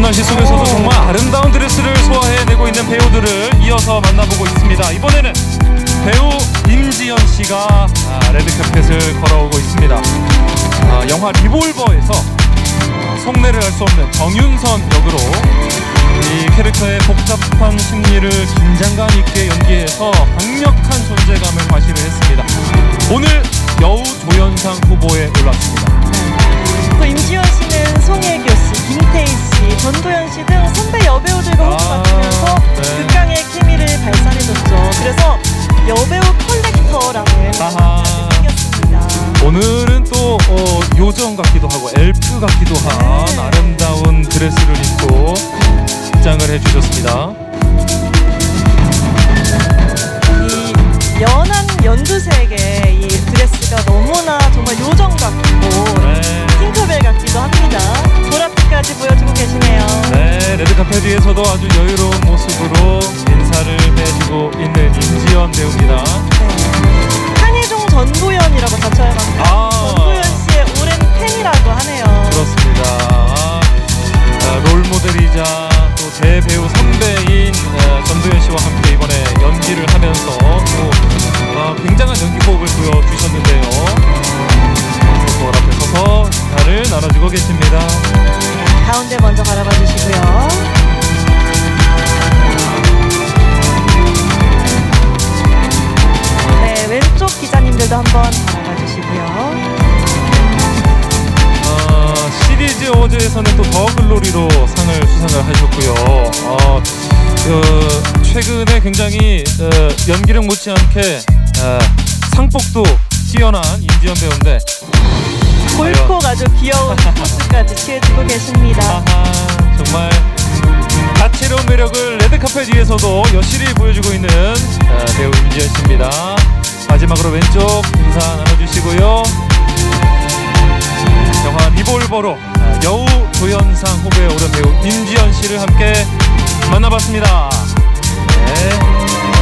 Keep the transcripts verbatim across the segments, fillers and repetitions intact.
날씨 속에서도 정말 아름다운 드레스를 소화해내고 있는 배우들을 이어서 만나보고 있습니다. 이번에는 배우 임지연 씨가 아, 레드카펫을 걸어오고 있습니다. 아, 영화 리볼버에서 아, 속내를 알 수 없는 정윤선 역으로 이 캐릭터의 복잡한 심리를 긴장감 있게 연기해서 강력한 존재감을 과시를 했습니다. 오늘 여우 조연상 후보에 올랐습니다. 또 임지연 씨는 송혜교 씨, 김태희 씨, 전도연 씨 등 선배 여배우들과 호흡 맞추면서 아, 네. 극강의 케미를 발산해줬죠. 그래서 여배우 컬렉터라는 생겼습니다. 오늘은 또 어, 요정 같기도 하고 엘프 같기도 한 네. 아름다운 드레스를 입고 입장을 해주셨습니다. 이 연한 연두색의 이 드레스가 너무나 정말 요정 같고 네. 팅커벨 같기도 합니다. 보라빛까지 보여주고 계시네요. 네, 레드카펫 위에서도 아주 여유로운 모습으로 인사를 해주고 있는 임지연 배우입니다. 네. 한예종 전도연이라고 자처해봤는데 아. 전도연 씨의 오랜 팬이라고 하네요. 그렇습니다. 아, 아, 롤모델이자 또 대배우 선배인 아, 전도연 씨와 함께 이번에 연기를 하면서 또 아, 굉장한 연기 호흡을 보여주셨는데요. 또 앞에 서서 인사를 나눠주고 계십니다. 가운데 먼저 바라봐 주시고요. 네, 왼쪽 기자님들도 한번 바라봐 주시고요. 어, 시리즈 어워즈에서는 또 더 글로리로 상을 수상을 하셨고요. 어, 어, 최근에 굉장히 어, 연기력 못지않게 어, 상복도 뛰어난 임지연 배우인데 골콕 아주 귀여운 포즈까지 취해주고 계십니다. 아하, 정말 다채로운 매력을 레드카펫 위에서도 여실히 보여주고 있는 어, 배우 임지연 씨입니다. 마지막으로 왼쪽 인사 나눠주시고요. 영화 리볼버로 여우 조연상 후보에 오른 배우 임지연 씨를 함께 만나봤습니다. 네.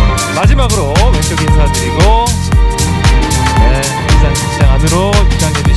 마지막으로 왼쪽 인사드리고 네, 인사시장 안으로 입장해 주시기